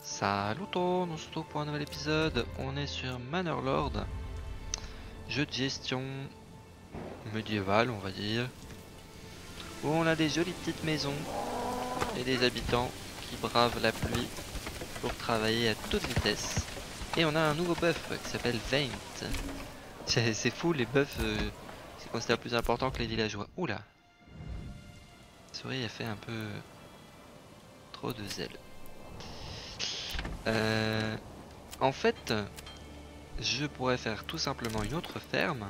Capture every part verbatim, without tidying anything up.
Salut tout, on se retrouve pour un nouvel épisode. On est sur Manor Lord, jeu de gestion médiéval, on va dire, où on a des jolies petites maisons et des habitants qui bravent la pluie pour travailler à toute vitesse. Et on a un nouveau buff qui s'appelle Vaint. C'est fou, les buffs, euh, c'est considéré plus important que les villageois. Oula, la souris a fait un peu trop de zèle. Euh, en fait, je pourrais faire tout simplement une autre ferme.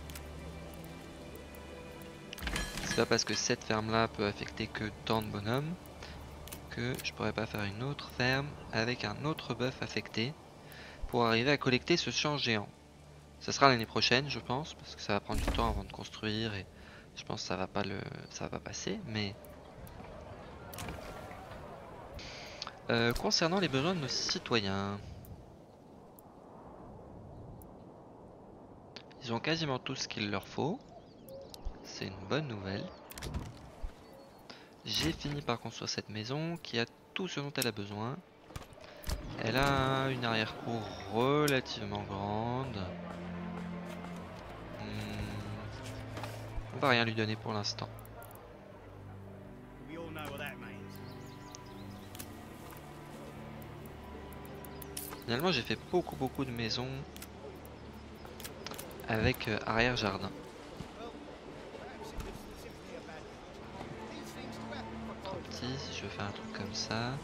C'est pas parce que cette ferme là peut affecter que tant de bonhommes que je pourrais pas faire une autre ferme avec un autre buff affecté pour arriver à collecter ce champ géant. Ça sera l'année prochaine je pense, parce que ça va prendre du temps avant de construire et je pense que ça va pas le ça va pas passer, mais euh, concernant les besoins de nos citoyens, ils ont quasiment tout ce qu'il leur faut. C'est une bonne nouvelle. J'ai fini par construire cette maison qui a tout ce dont elle a besoin. Elle a une arrière-cour relativement grande. Hmm. On va rien lui donner pour l'instant. Finalement j'ai fait beaucoup beaucoup de maisons avec euh, arrière-jardin. Trop petit, si je veux faire un truc comme ça.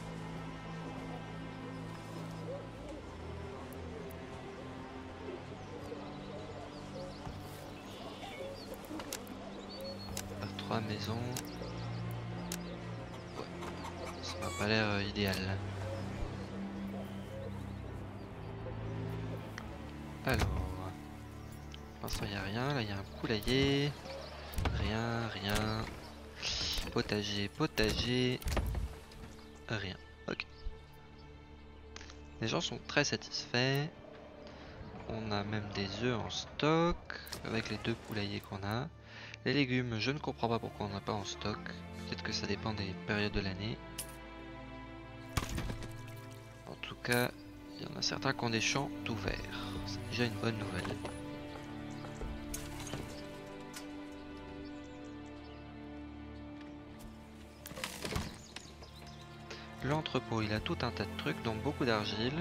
Faire trois maisons. Ouais, ça m'a pas l'air euh, idéal. Alors, pour l'instant il n'y a rien, là il y a un poulailler. Rien, rien. Potager, potager. Rien. Ok. Les gens sont très satisfaits. On a même des œufs en stock avec les deux poulaillers qu'on a. Les légumes, je ne comprends pas pourquoi on n'a pas en stock. Peut-être que ça dépend des périodes de l'année. En tout cas, il y en a certains qui ont des champs ouverts. C'est déjà une bonne nouvelle. L'entrepôt, il a tout un tas de trucs, dont beaucoup d'argile.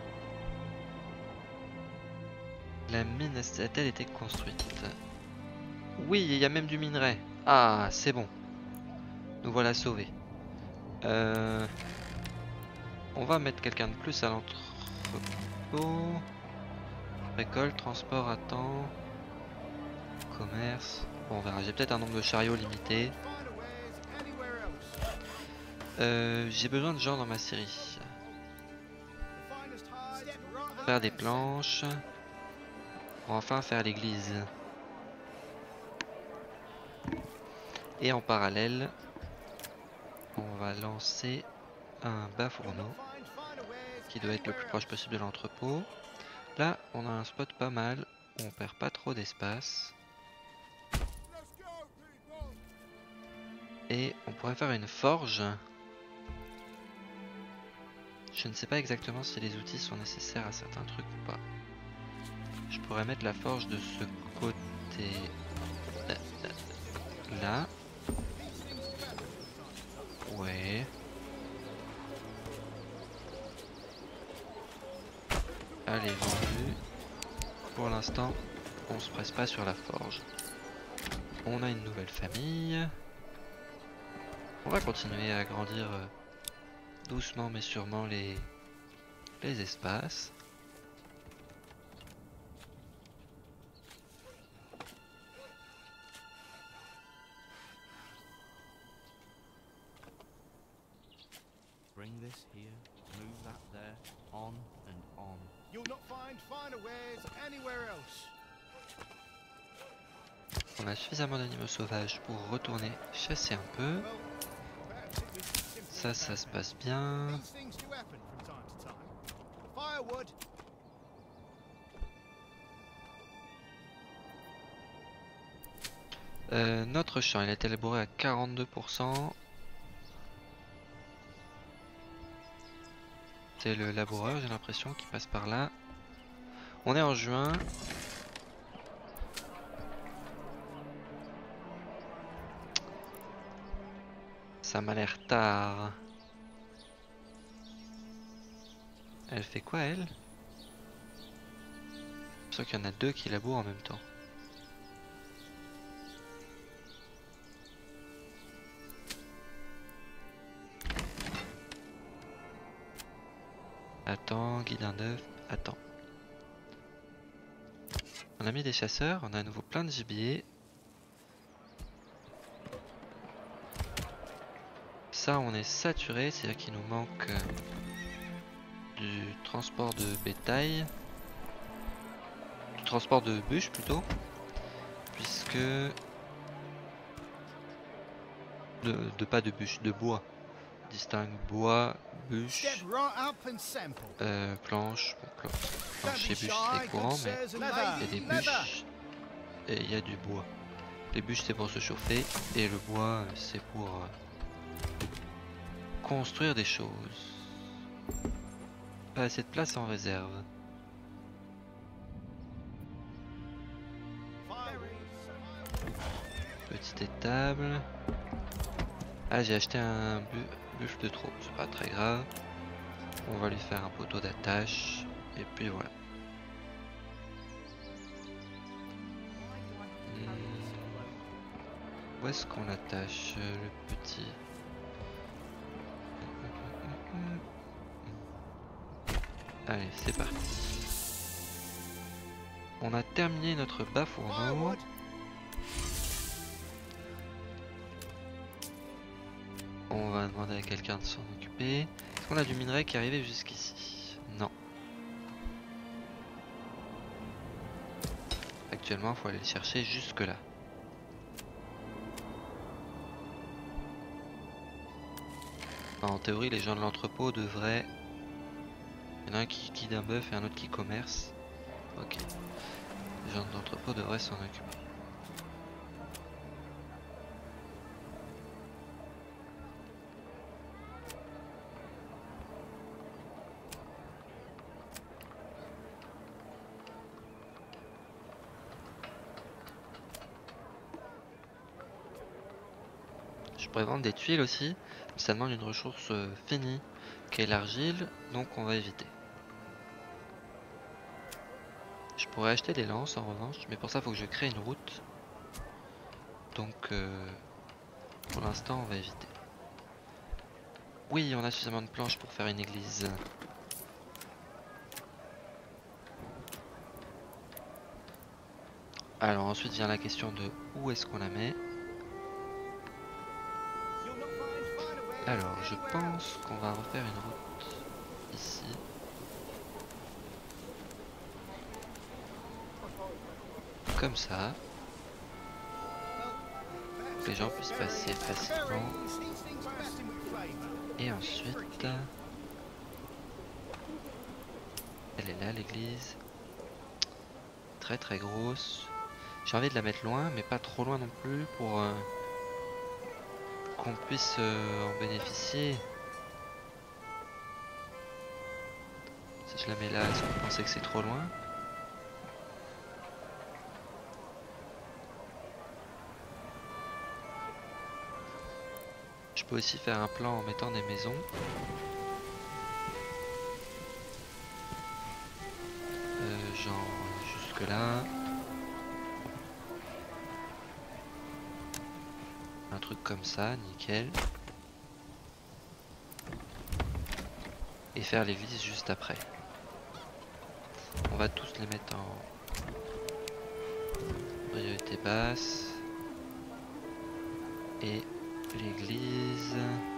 La mine a-t-elle été construite? Oui, il y a même du minerai. Ah, c'est bon. Nous voilà sauvés. Euh... On va mettre quelqu'un de plus à l'entrepôt. Récolte, transport à temps. Commerce. Bon, on verra. J'ai peut-être un nombre de chariots limité. Euh, J'ai besoin de gens dans ma série. Faire des planches. Pour enfin faire l'église. Et en parallèle, on va lancer un bas fourneau qui doit être le plus proche possible de l'entrepôt. Là, on a un spot pas mal où on perd pas trop d'espace. Et on pourrait faire une forge. Je ne sais pas exactement si les outils sont nécessaires à certains trucs ou pas. Je pourrais mettre la forge de ce côté là. Ouais. Allez, vendu. Pour l'instant, on se presse pas sur la forge. On a une nouvelle famille. On va continuer à agrandir euh, doucement mais sûrement les, les espaces. Bring this here, move that there, on and on. You'll not find finer wares anywhere else. On a suffisamment d'animaux sauvages pour retourner chasser un peu. Ça, ça se passe bien. Euh, notre champ, il a été élaboré à quarante-deux pour cent. c'était le laboureur, j'ai l'impression, qui passe par là. On est en juin. Ça m'a l'air tard. Elle fait quoi, elle? Je sens qu'il y en a deux qui labourent en même temps. Attends, guide un œuf. Attends. On a mis des chasseurs, on a à nouveau plein de gibier. Ça, on est saturé, c'est-à-dire qu'il nous manque euh, du transport de bétail. Du transport de bûches plutôt. Puisque... De, de pas de bûches, de bois. Distingue bois, bûche, euh, planche. Bon, planche, planche et bûche c'est courant, mais il y a des bûches et il y a du bois. Les bûches c'est pour se chauffer et le bois c'est pour euh, construire des choses. Pas assez de place en réserve. Petite étable. Ah, j'ai acheté un bu buffle de trop, c'est pas très grave. On va lui faire un poteau d'attache et puis voilà. Hmm. Où est-ce qu'on attache euh, le petit? Allez, c'est parti. On a terminé notre bas fourneau. On va demander à quelqu'un de s'en occuper. Est-ce qu'on a du minerai qui est arrivé jusqu'ici? Non. Actuellement, il faut aller le chercher jusque là. En théorie, les gens de l'entrepôt devraient... Il y en a un qui guide un bœuf et un autre qui commerce. Ok. Les gens de l'entrepôt devraient s'en occuper. Je pourrais vendre des tuiles aussi, mais ça demande une ressource euh, finie, qui est l'argile, donc on va éviter. Je pourrais acheter des lances en revanche, mais pour ça il faut que je crée une route. Donc euh, pour l'instant on va éviter. Oui, on a suffisamment de planches pour faire une église. Alors ensuite vient la question de où est-ce qu'on la met. Alors je pense qu'on va refaire une route ici. Comme ça. Pour que les gens puissent passer facilement. Et ensuite... Elle est là l'église. Très très grosse. J'ai envie de la mettre loin, mais pas trop loin non plus pour euh, qu'on puisse euh, en bénéficier. Si je la mets là, est-ce que vous pensez que c'est trop loin? Je peux aussi faire un plan en mettant des maisons. Euh, genre jusque là. Un truc comme ça, nickel. Et faire l'église juste après. On va tous les mettre en priorité basse. Et l'église,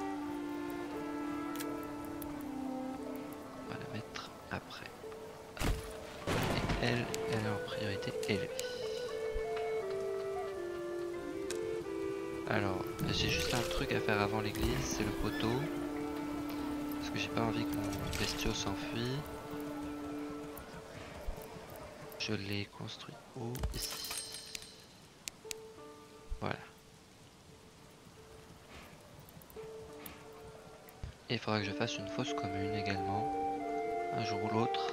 on va la mettre après. Et elle, elle est en priorité élevée. Alors, j'ai juste un truc à faire avant l'église, c'est le poteau. Parce que j'ai pas envie que mon bestiau s'enfuit. Je l'ai construit où? Ici. Voilà. Et il faudra que je fasse une fosse commune également. un jour ou l'autre.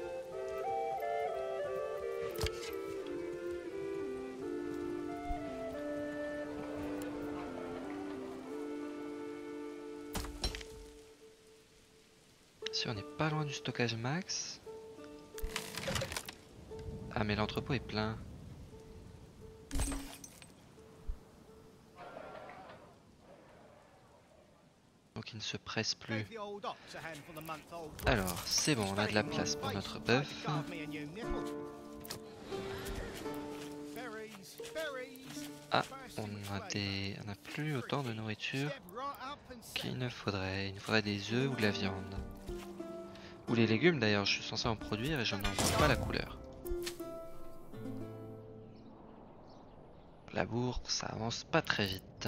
Si on n'est pas loin du stockage max. Ah mais l'entrepôt est plein. Donc il ne se presse plus. Alors c'est bon, on a de la place pour notre bœuf. Ah, on a des, on n'a plus autant de nourriture qu'il ne faudrait. Il nous faudrait des œufs ou de la viande. Ou les légumes d'ailleurs, je suis censé en produire et j'en en vois pas la couleur. La bourre, ça avance pas très vite.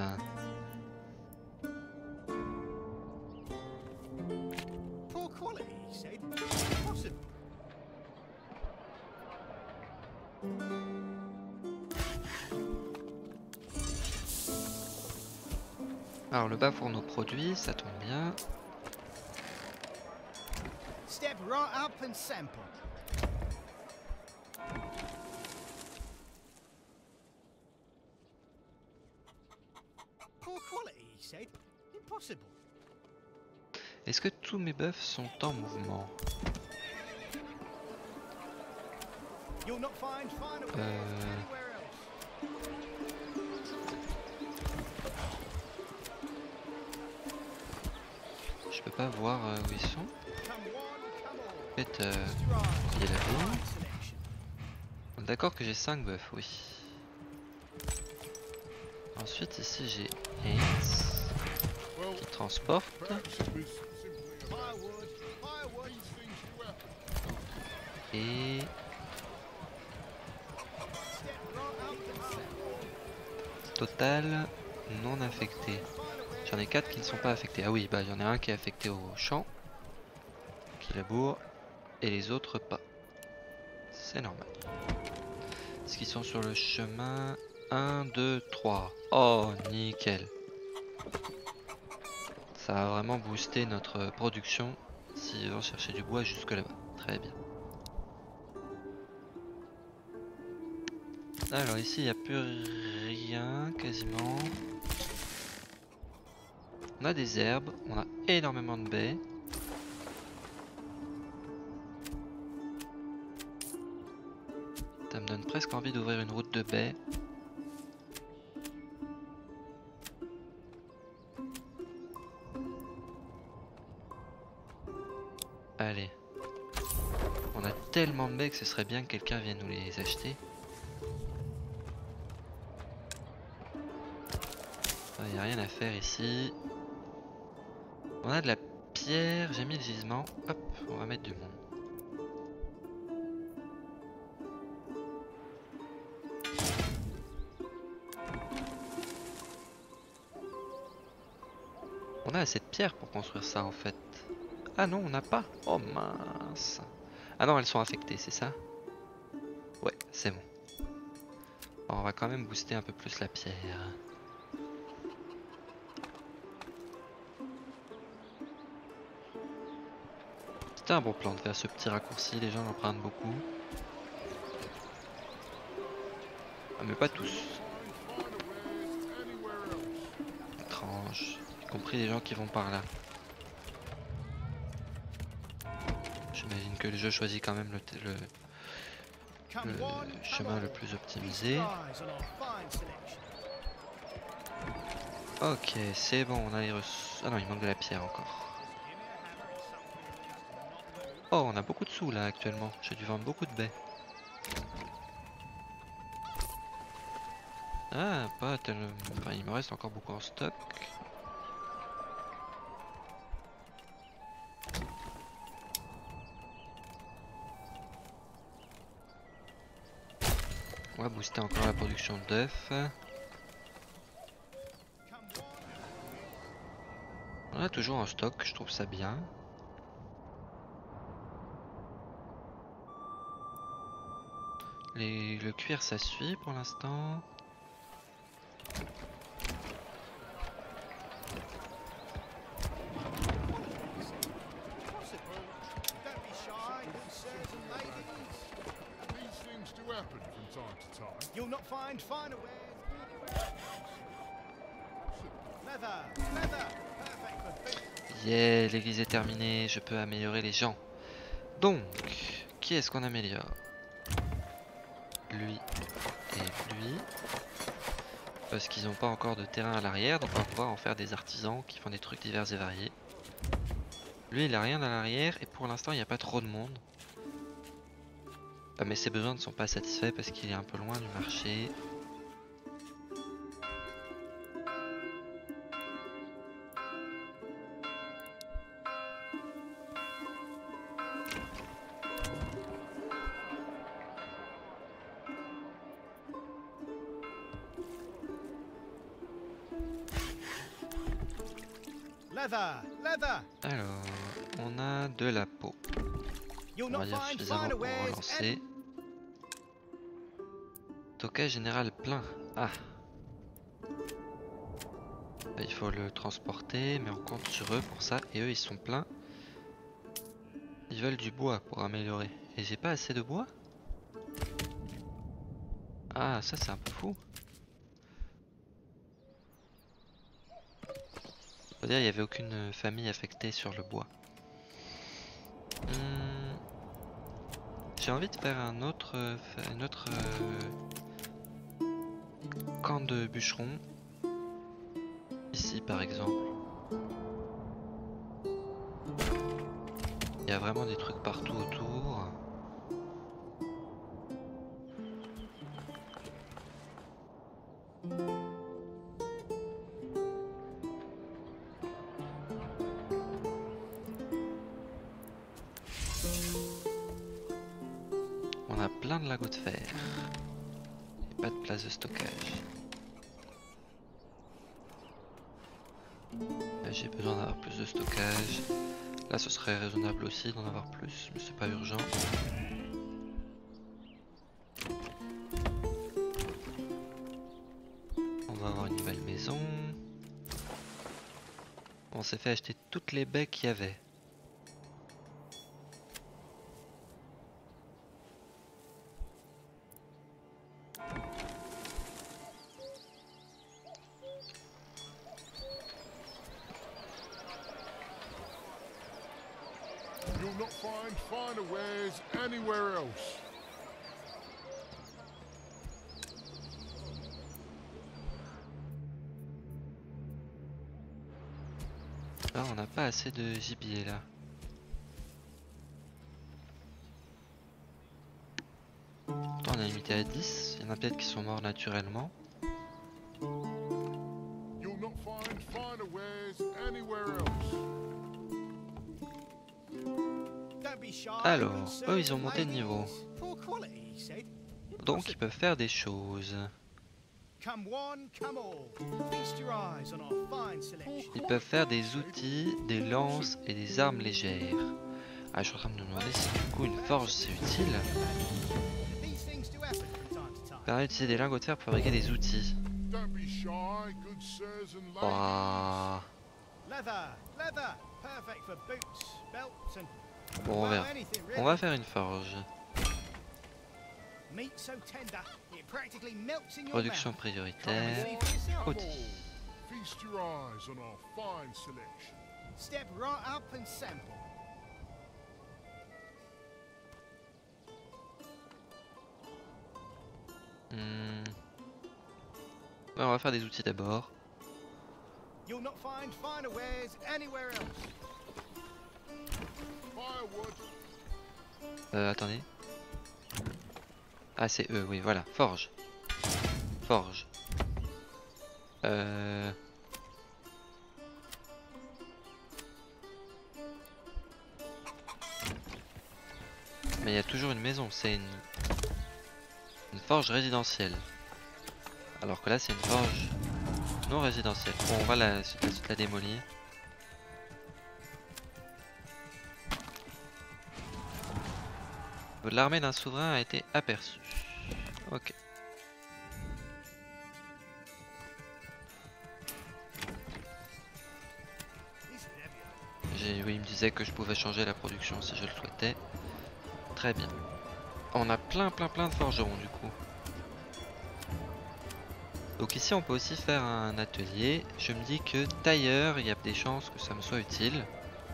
Alors le bas pour nos produits, ça tombe bien. Step right up and sample. Poor quality, he said. Impossible. Est-ce que tous mes bœufs sont en mouvement? You'll not find finer wares Euh... anywhere else. Je peux pas voir euh, où ils sont. Come one, come all. En fait, euh, Just your eyes. il y a la bourre. Fine selection. On est d'accord que j'ai cinq bœufs, oui. Ensuite ici j'ai Haynes qui transporte. Firewood, firewood. Et Step right up and sample. total non affecté. J'en ai quatre qui ne sont pas affectés. Ah oui, bah il y en a un qui est affecté au champ, qui laboure, et les autres pas. C'est normal. Est-ce qu'ils sont sur le chemin? un, deux, trois. Oh, nickel. Ça a vraiment boosté notre production si on cherchait du bois jusque là-bas. Très bien. Alors ici, il n'y a plus rien quasiment. On a des herbes, on a énormément de baies. Ça me donne presque envie d'ouvrir une route de baies. Allez. On a tellement de baies que ce serait bien que quelqu'un vienne nous les acheter. Il n'y a rien à faire ici. On a de la pierre, j'ai mis le gisement. Hop, on va mettre du monde. On a assez de pierre pour construire ça en fait. Ah non, on n'a pas. Oh mince. Ah non, elles sont affectées, c'est ça? Ouais, c'est bon. Alors, on va quand même booster un peu plus la pierre. C'était un bon plan de faire ce petit raccourci, les gens l'empruntent beaucoup. Ah mais pas tous. Étrange. Y compris les gens qui vont par là. J'imagine que le jeu choisit quand même le, le, le chemin le plus optimisé. Ok, c'est bon, on a les ressources. Ah non, il manque de la pierre encore. Oh, on a beaucoup de sous là actuellement. J'ai dû vendre beaucoup de baies. Ah, pas tellement. Enfin, il me reste encore beaucoup en stock. On va booster encore la production d'œufs. On a toujours en stock, je trouve ça bien. Les, le cuir ça suit pour l'instant. time to time. You'll not find finer wares. Leather, leather, perfect for boots. Yeah, l'église est terminée, je peux améliorer les gens. Donc, qui est-ce qu'on améliore? Lui et lui. Parce qu'ils n'ont pas encore de terrain à l'arrière, donc on va pouvoir en faire des artisans qui font des trucs divers et variés. Lui il a rien à l'arrière et pour l'instant il n'y a pas trop de monde. Ah, mais ses besoins ne sont pas satisfaits parce qu'il est un peu loin du marché. Leather, leather. Alors, on a de la peau. On va dire suffisamment pour relancer. Stockage général plein. Ah. Il faut le transporter, mais on compte sur eux pour ça. Et eux, ils sont pleins. Ils veulent du bois pour améliorer. Et j'ai pas assez de bois? Ah, ça c'est un peu fou. Faut dire, il n'y avait aucune famille affectée sur le bois. Hum, J'ai envie de faire un autre, un autre euh, camp de bûcherons. Ici par exemple. Il y a vraiment des trucs partout autour. On a plein de lagots de fer. Et pas de place de stockage. Là j'ai besoin d'avoir plus de stockage. Là ce serait raisonnable aussi d'en avoir plus, mais c'est pas urgent. On va avoir une nouvelle maison. On s'est fait acheter toutes les baies qu'il y avait. You'll not find finer wares anywhere else. Là on n'a pas assez de gibier là. Pourtant on est limité à dix, il y en a peut-être qui sont morts naturellement. You'll not find finer wares anywhere else. Alors, eux ils ont monté de niveau. Donc ils peuvent faire des choses. Ils peuvent faire des outils, des lances et des armes légères. Ah, je suis en train de me demander si du coup une forge c'est utile. Permet d'utiliser des lingots de fer pour fabriquer des outils. Wow. Bon, on verra. On va faire une forge. Production prioritaire. Outils. Hmm. Ouais, on va faire des outils d'abord. Euh, attendez. Ah, c'est eux, oui, voilà. Forge. Forge. Euh... Mais il y a toujours une maison, c'est une... une forge résidentielle. Alors que là, c'est une forge non résidentielle. Bon, on va la, la, la démolir. L'armée d'un souverain a été aperçue. Ok. Oui, il me disait que je pouvais changer la production si je le souhaitais. Très bien. On a plein plein plein de forgerons du coup. Donc ici on peut aussi faire un atelier. Je me dis que tailleur, il y a des chances que ça me soit utile.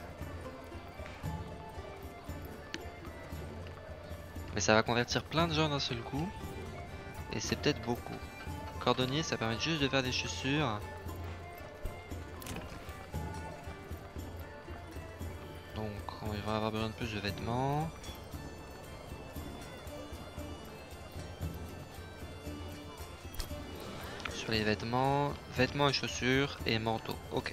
Mais ça va convertir plein de gens d'un seul coup. Et c'est peut-être beaucoup. Cordonnier, ça permet juste de faire des chaussures. Donc on va avoir besoin de plus de vêtements. Sur les vêtements, vêtements et chaussures et manteaux. Ok.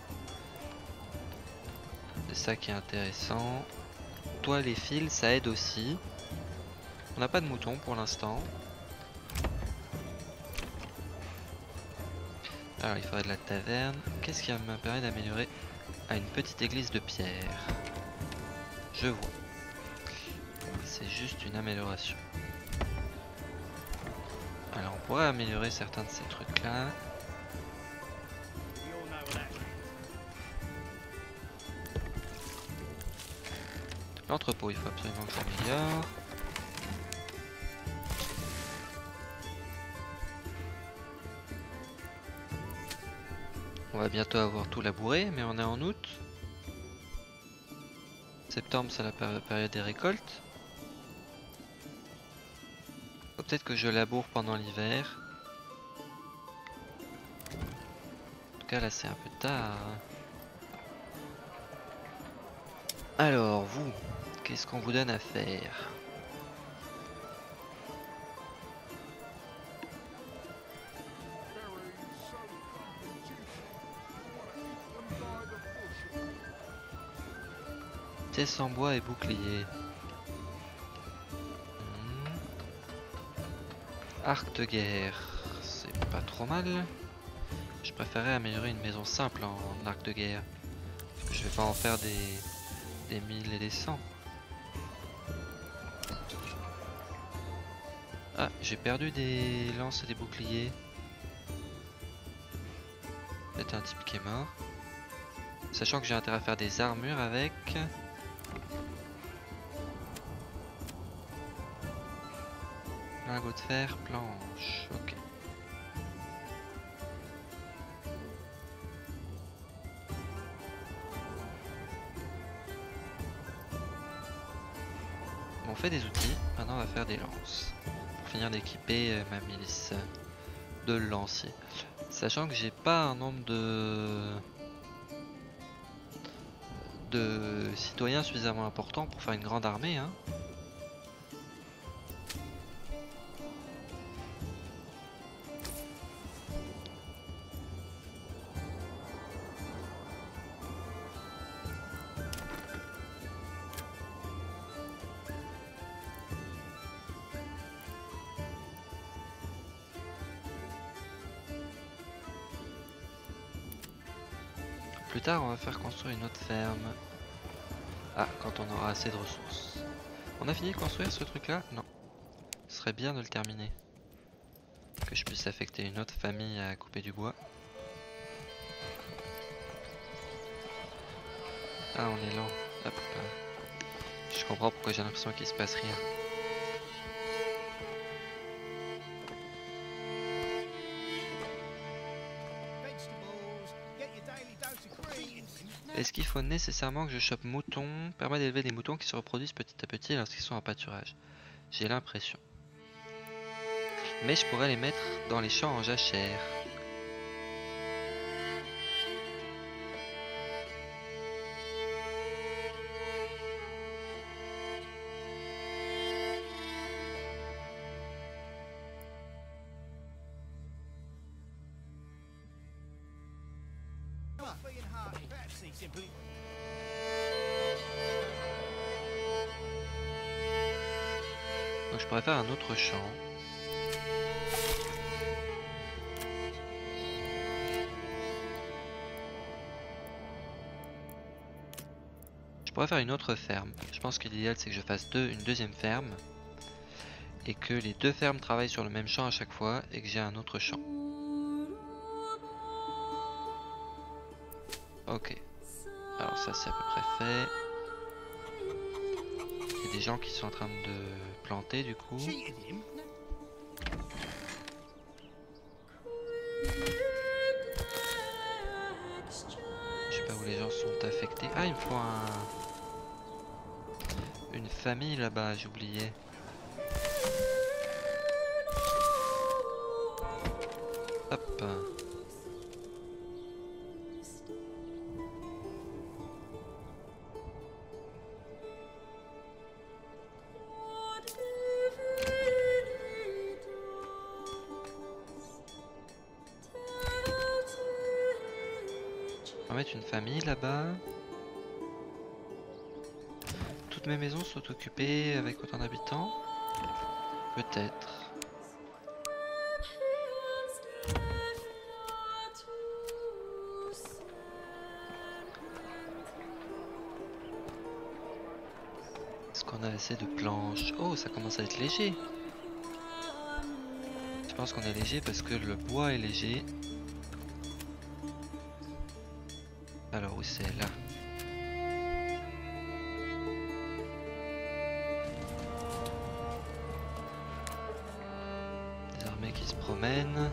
C'est ça qui est intéressant. Toi les fils, ça aide aussi. On n'a pas de moutons pour l'instant. Alors il faudrait de la taverne. Qu'est-ce qui me permet d'améliorer? Ah, une petite église de pierre. Je vois. C'est juste une amélioration. Alors on pourrait améliorer certains de ces trucs là. L'entrepôt, il faut absolument que ça améliore. On va bientôt avoir tout labouré, mais on est en août. Septembre, c'est la période des récoltes. Faut peut-être que je laboure pendant l'hiver. En tout cas, là, c'est un peu tard. Alors, vous, qu'est-ce qu'on vous donne à faire? Pièces en bois et bouclier. Hmm. Arc de guerre, c'est pas trop mal. Je préférerais améliorer une maison simple en, en arc de guerre. Parce que je vais pas en faire des, des mille et des cent. Ah, j'ai perdu des lances et des boucliers. Peut-être un type qui est mort. Sachant que j'ai intérêt à faire des armures avec. Lingot de fer, planche, ok. Bon, on fait des outils, maintenant on va faire des lances. Pour finir d'équiper euh, ma milice de lanciers. Sachant que j'ai pas un nombre de... de citoyens suffisamment important pour faire une grande armée, hein. Plus tard, on va faire construire une autre ferme. Ah, quand on aura assez de ressources. On a fini de construire ce truc-là? Non. Ce serait bien de le terminer. Que je puisse affecter une autre famille à couper du bois. Ah, on est lent. Hop. Je comprends pourquoi j'ai l'impression qu'il se passe rien. Est-ce qu'il faut nécessairement que je chope moutons? Permet d'élever des moutons qui se reproduisent petit à petit lorsqu'ils sont en pâturage. J'ai l'impression. Mais je pourrais les mettre dans les champs en jachère. Donc je pourrais faire un autre champ. Je pourrais faire une autre ferme. Je pense que l'idéal c'est que je fasse deux, une deuxième ferme. Et que les deux fermes travaillent sur le même champ à chaque fois et que j'ai un autre champ. Ok. Alors ça c'est à peu près fait. Il y a des gens qui sont en train de planter du coup. faut un... une famille là-bas, j'ai oublié. Hop. On va mettre une famille là-bas. Toutes mes maisons sont occupées avec autant d'habitants? Peut-être. Est-ce qu'on a assez de planches? Oh, ça commence à être léger. Je pense qu'on est léger parce que le bois est léger. Alors où c'est là? Des armées qui se promènent.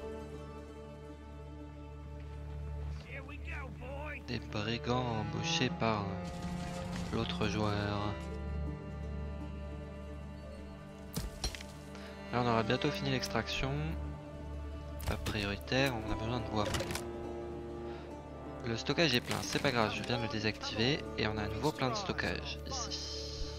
Des brigands embauchés par l'autre joueur. Là on aura bientôt fini l'extraction. Pas prioritaire, on a besoin de bois. Le stockage est plein, c'est pas grave, je viens de le désactiver et on a à nouveau plein de stockage ici.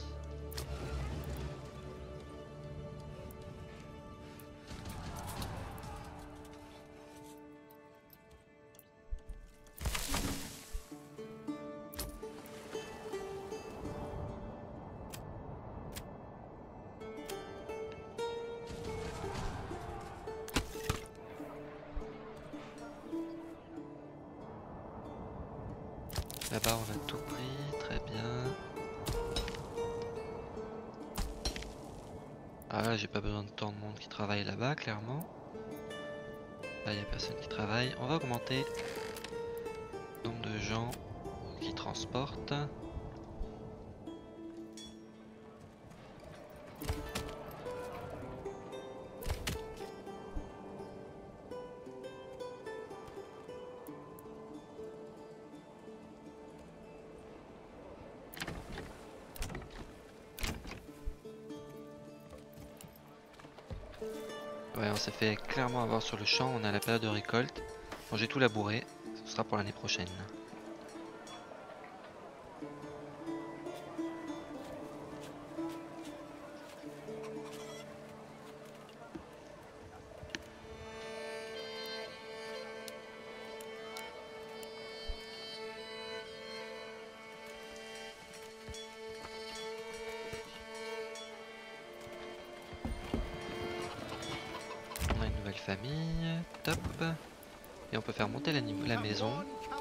Là-bas on a tout pris, très bien. Ah là j'ai pas besoin de tant de monde qui travaille là-bas clairement. Là il n'y a personne qui travaille. On va augmenter le nombre de gens qui transportent. Ouais, on s'est fait clairement avoir sur le champ, on a la période de récolte. Bon, j'ai tout labouré, ce sera pour l'année prochaine. Famille, top. Et on peut faire monter la, la maison.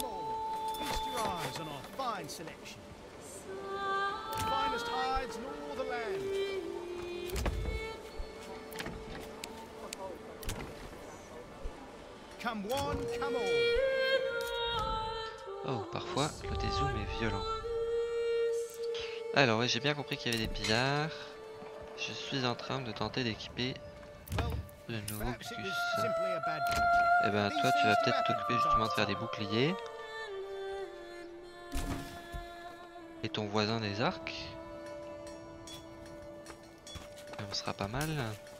Oh, parfois le dézoom est violent. Alors, ouais, j'ai bien compris qu'il y avait des pillards. Je suis en train de tenter d'équiper le nouveau Gugus. Et ben toi tu vas peut-être t'occuper justement de faire des boucliers. Et ton voisin des arcs. Et on sera pas mal.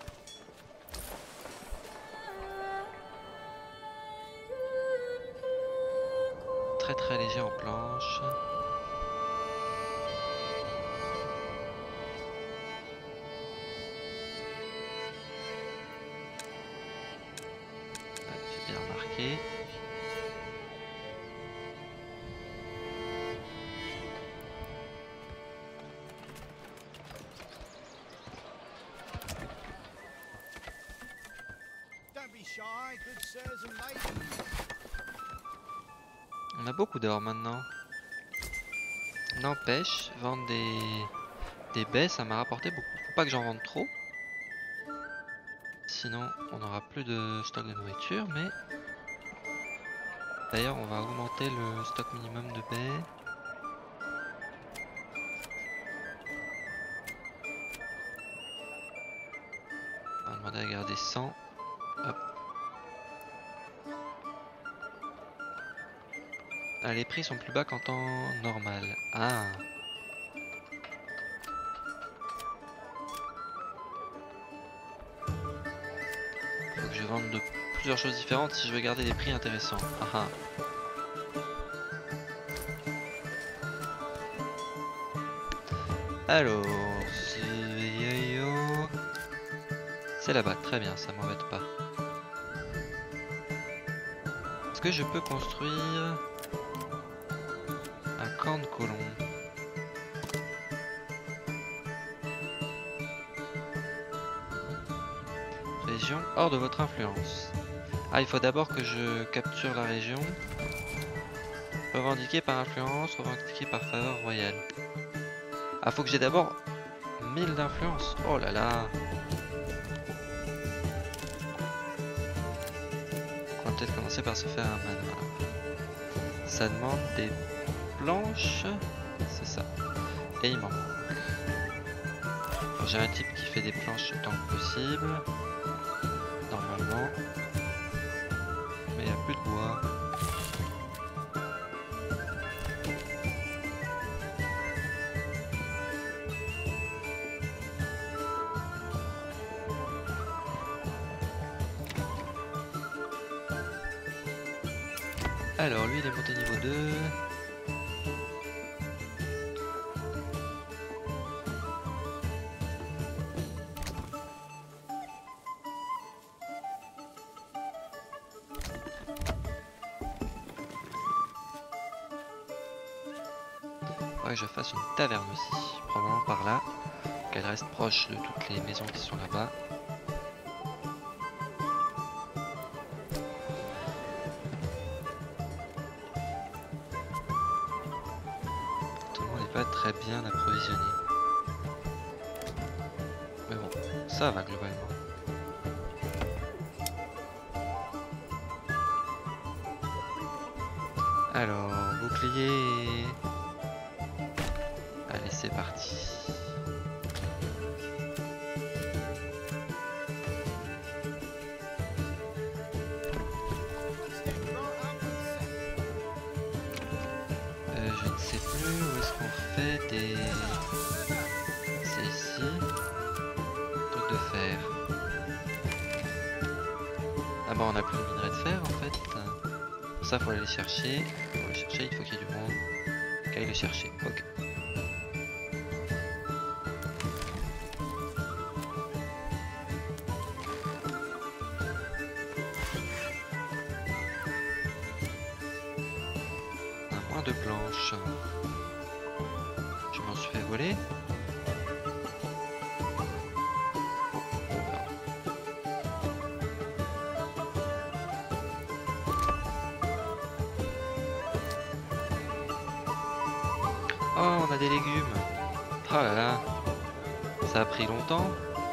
Très très léger en planche. Bien marqué. On a beaucoup d'or maintenant. N'empêche, vendre des, des baies, ça m'a rapporté beaucoup. Faut pas que j'en vende trop. Sinon, on n'aura plus de stock de nourriture, mais... D'ailleurs, on va augmenter le stock minimum de baies. On va demander à garder cent. Hop. Ah, les prix sont plus bas qu'en temps normal. Ah. Faut que je vende de plusieurs choses différentes si je veux garder des prix intéressants. Ah ah. Alors, c'est là-bas, très bien, ça m'embête pas. Est-ce que je peux construire un camp de colons? Région hors de votre influence. Ah, il faut d'abord que je capture la région. Revendiquée par influence, revendiquée par faveur royale. Ah, faut que j'ai d'abord mille d'influence. Oh là là. On va peut-être commencer par se faire un manoir. Ça demande des planches. C'est ça. Et il m'en manque. J'ai un type qui fait des planches autant que possible. Normalement. Mais il n'y a plus de bois. Alors lui il est monté niveau deux. Faudrait que je fasse une taverne aussi, probablement par là, qu'elle reste proche de toutes les maisons qui sont là-bas. Tout le monde n'est pas très bien approvisionné. Mais bon, ça va globalement. Alors, bouclier. Allez, c'est parti. Euh, je ne sais plus où est-ce qu'on fait des... C'est ici. Truc de fer. Ah bah on a plus de minerai de fer en fait. Pour ça faut aller les chercher. Pour les chercher il faut qu'il y ait du monde qui aille les chercher. Ok. On a moins de planches. Je m'en suis fait voler. Oh, on a des légumes. Oh là là. Ça a pris longtemps.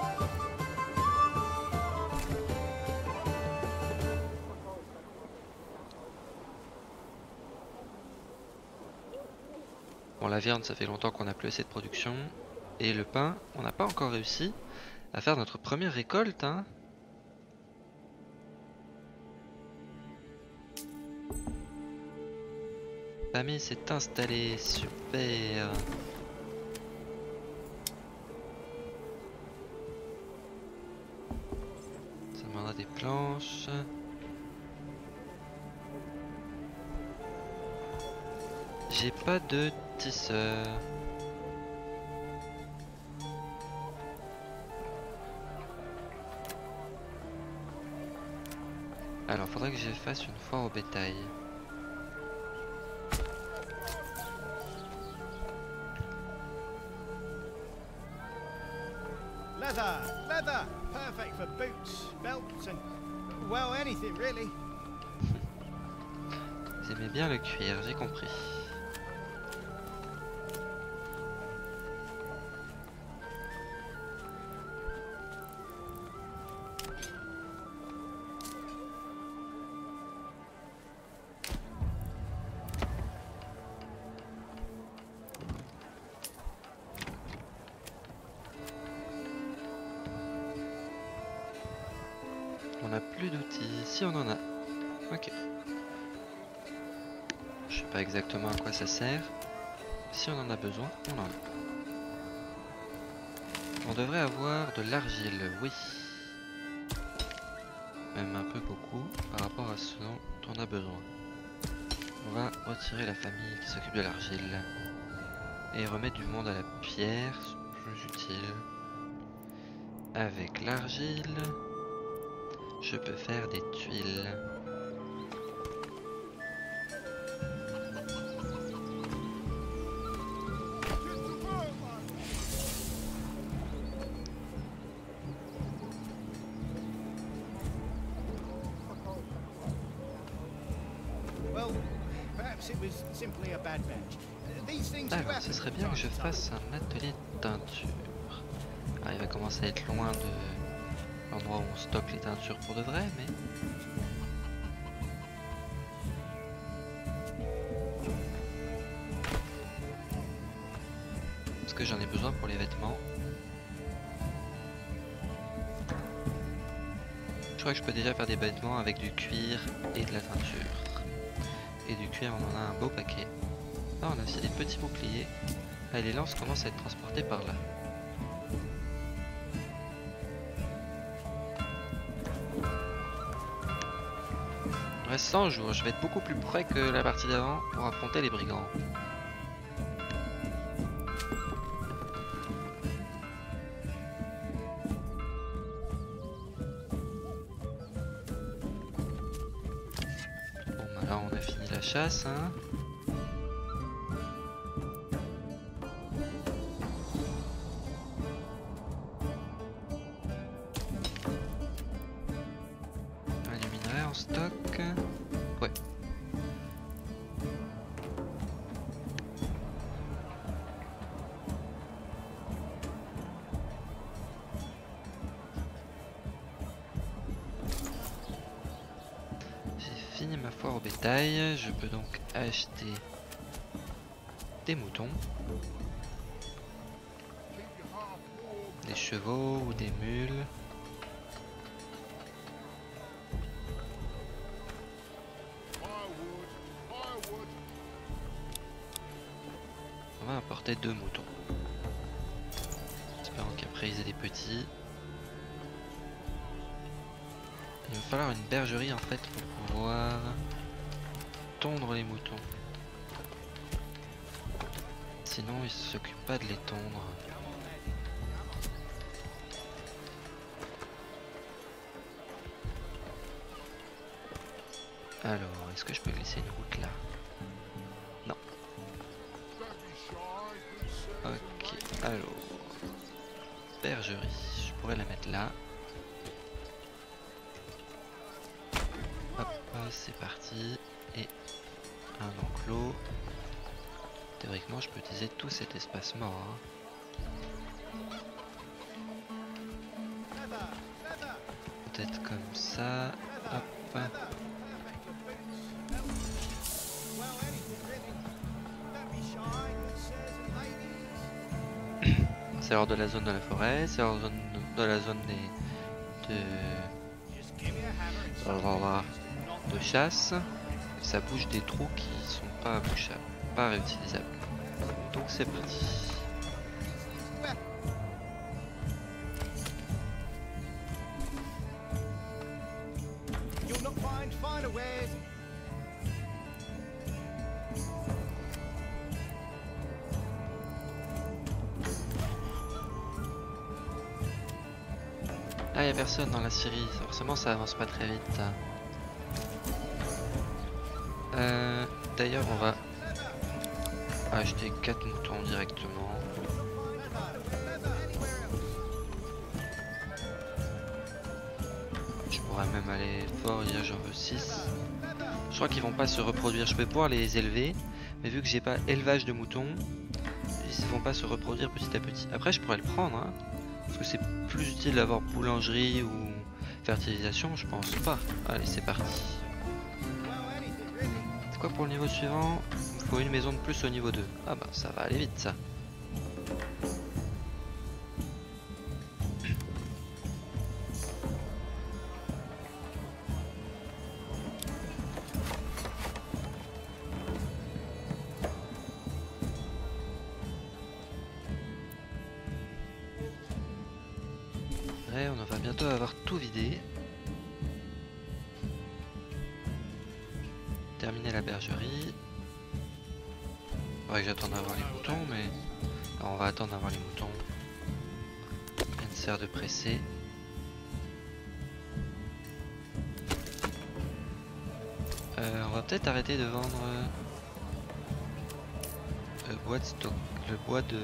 Bon, la viande, ça fait longtemps qu'on n'a plus assez de production. Et le pain, on n'a pas encore réussi à faire notre première récolte, hein. Famille s'est installée, super. Ça demandera des planches. J'ai pas de tisseur. Alors faudrait que je fasse une foire au bétail. Leather, leather, perfect for boots, belts and, well, anything really. Vous aimez bien le cuir, j'ai compris. On n'a plus d'outils. Si on en a. Ok. Je sais pas exactement à quoi ça sert. Si on en a besoin, on en a. On devrait avoir de l'argile, oui. Même un peu beaucoup par rapport à ce dont on a besoin. On va retirer la famille qui s'occupe de l'argile. Et remettre du monde à la pierre, c'est plus utile. Avec l'argile, je peux faire des tuiles. Alors, ce serait bien que je fasse un atelier de teinture. Alors, il va commencer à être loin de l'endroit où on stocke les teintures pour de vrai, mais... Parce que j'en ai besoin pour les vêtements. Je crois que je peux déjà faire des vêtements avec du cuir et de la teinture. Et du cuir, on en a un beau paquet. Là, on a aussi des petits boucliers. Ah, les lances commencent à être transportées par là. Il reste cent jours, je vais être beaucoup plus près que la partie d'avant pour affronter les brigands. Bon bah là on a fini la chasse, hein. Stock. Ouais. J'ai fini ma foire au bétail. Je peux donc acheter des moutons, des chevaux ou des mules. On va apporter deux moutons. Espérons qu'après ils aient des petits. Il va falloir une bergerie en fait pour pouvoir tondre les moutons. Sinon ils s'occupent pas de les tondre. Alors, est-ce que je peux glisser une route là? Non. Ok, alors... bergerie, je pourrais la mettre là. Hop, c'est parti. Et un enclos. Théoriquement, je peux utiliser tout cet espace mort. Hein. Peut-être comme ça. Hop. C'est hors de la zone de la forêt, c'est hors de la zone des de, de chasse. Ça bouge des trous qui sont pas bouchables, pas réutilisables. Donc c'est parti. Ah, y a personne dans la Syrie, forcément ça avance pas très vite. Euh, D'ailleurs, on va acheter quatre moutons directement. Je pourrais même aller fort, dire j'en veux six. Je crois qu'ils vont pas se reproduire, je peux pouvoir les élever, mais vu que j'ai pas élevage de moutons, ils vont pas se reproduire petit à petit. Après je pourrais le prendre, hein, parce que c'est plus utile d'avoir boulangerie ou fertilisation, je pense pas. Allez, c'est parti. C'est quoi pour le niveau suivant? Il faut une maison de plus au niveau deux. Ah bah ça va aller vite ça. dirait. On va bientôt avoir tout vidé. Terminer la bergerie. Faudrait que j'attende d'avoir les moutons, mais alors, on va attendre d'avoir les moutons. Rien ne sert de presser. Euh, on va peut-être arrêter de vendre euh, le bois de stock, le bois de,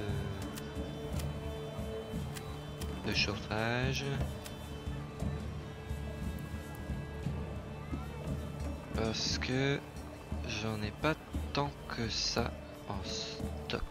de chauffage. Parce que j'en ai pas tant que ça en stock.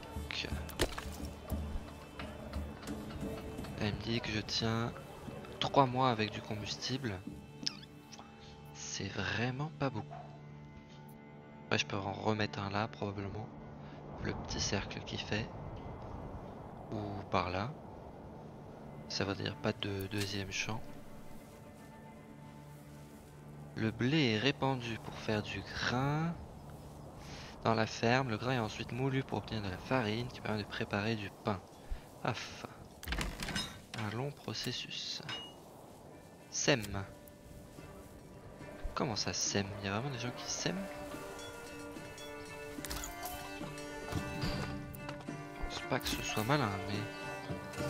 Elle me dit que je tiens trois mois avec du combustible. C'est vraiment pas beaucoup. Après, je peux en remettre un là probablement. Le petit cercle qui fait. Ou par là. Ça veut dire pas de deuxième champ. Le blé est répandu pour faire du grain. Dans la ferme, le grain est ensuite moulu pour obtenir de la farine qui permet de préparer du pain. Paf. Un long processus. Sème. Comment ça sème? Il y a vraiment des gens qui sèment? Je pense pas que ce soit malin, mais...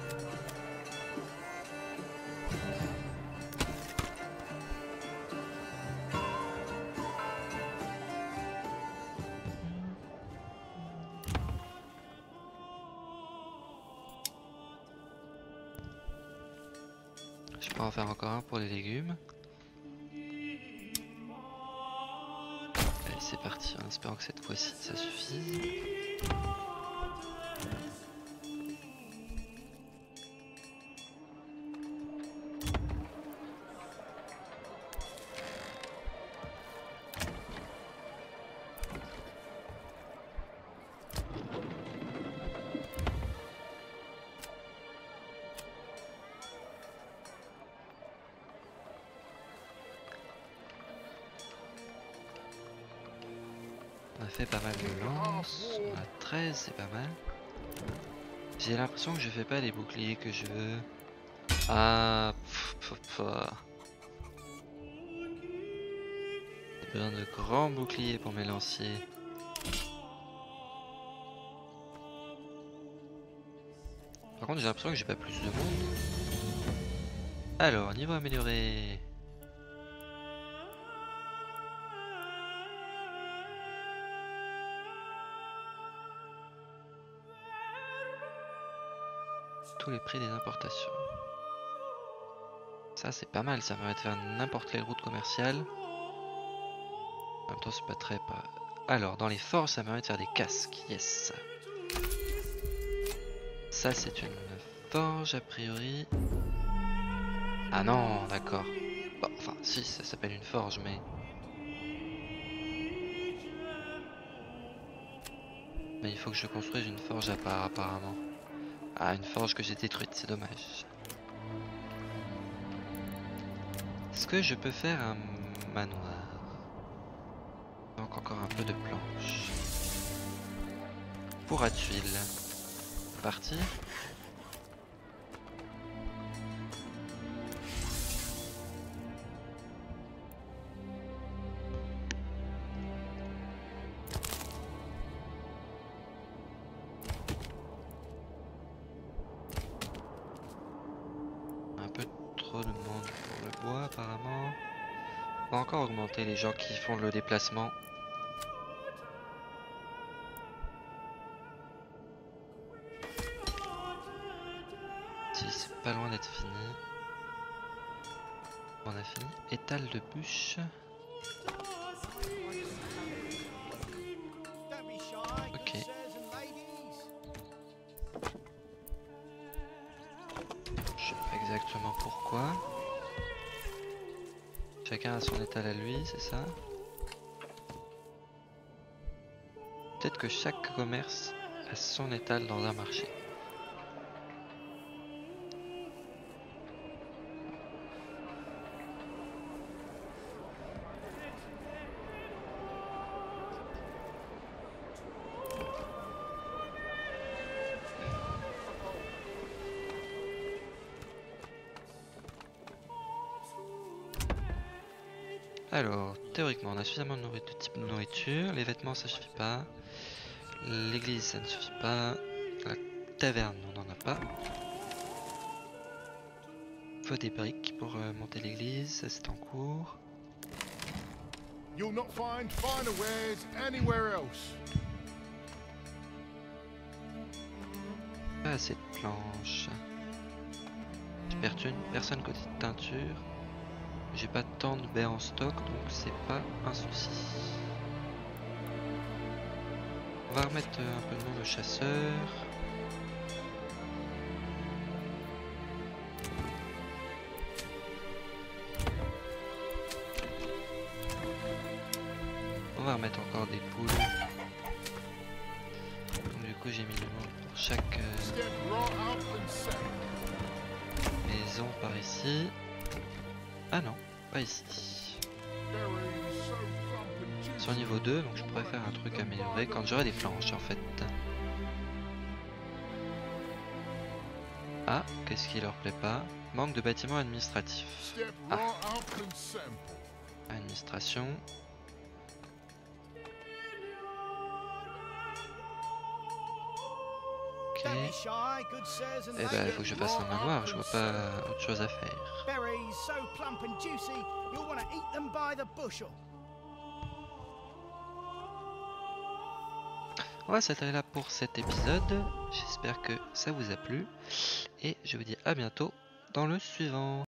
Je peux en faire encore un pour les légumes. Allez, c'est parti, en espérant que cette fois-ci ça suffise. On a fait pas mal de lances, on a treize, c'est pas mal. J'ai l'impression que je fais pas les boucliers que je veux. Ah, pff, pff, pff. J'ai besoin de grands boucliers pour mes lanciers. Par contre, j'ai l'impression que j'ai pas plus de monde. Alors, niveau amélioré. Tous les prix des importations. Ça c'est pas mal, ça permet de faire n'importe quelle route commerciale. En même temps c'est pas très pas. Alors dans les forges ça permet de faire des casques, yes. Ça c'est une forge a priori. Ah non d'accord. Bon, enfin si ça s'appelle une forge mais. Mais il faut que je construise une forge à part apparemment. Ah, une forge que j'ai détruite, c'est dommage. Est-ce que je peux faire un manoir? Donc encore un peu de planches. Pour à tuiles. Partir. Trop de monde pour le bois apparemment. On va encore augmenter les gens qui font le déplacement. Si c'est pas loin d'être fini. On a fini. Étal de bûche. Ok. Je sais pas exactement pourquoi. Chacun a son étal à lui, c'est ça? Peut-être que chaque commerce a son étal dans un marché. Alors, théoriquement, on a suffisamment de, nourri- de type de nourriture. Les vêtements, ça suffit pas. L'église, ça ne suffit pas. La taverne, on n'en a pas. Faut des briques pour euh, monter l'église, ça c'est en cours. You'll not find finer wares anywhere else. Pas assez de planches. Supertune, personne côté de teinture. J'ai pas tant de baies en stock, donc c'est pas un souci. On va remettre un peu le nom de chasseur. On va remettre encore des poules. Donc, du coup j'ai mis le nom pour chaque euh, Step right up and set. maison par ici. Ah non, pas ici. Berries so plump and juicy. Sur niveau deux, donc je pourrais faire un truc amélioré quand j'aurai des planches en fait. Ah, qu'est-ce qui leur plaît pas? Manque de bâtiments administratifs. Step Ah. right up and sample. Administration. Ok. Don't be shy, good sirs and Eh ben, il faut que je fasse un manoir, je vois pas autre chose à faire. berries so plump and juicy, you'll want to eat them by the bushel. On va s'attarder là pour cet épisode. J'espère que ça vous a plu. Et je vous dis à bientôt dans le suivant.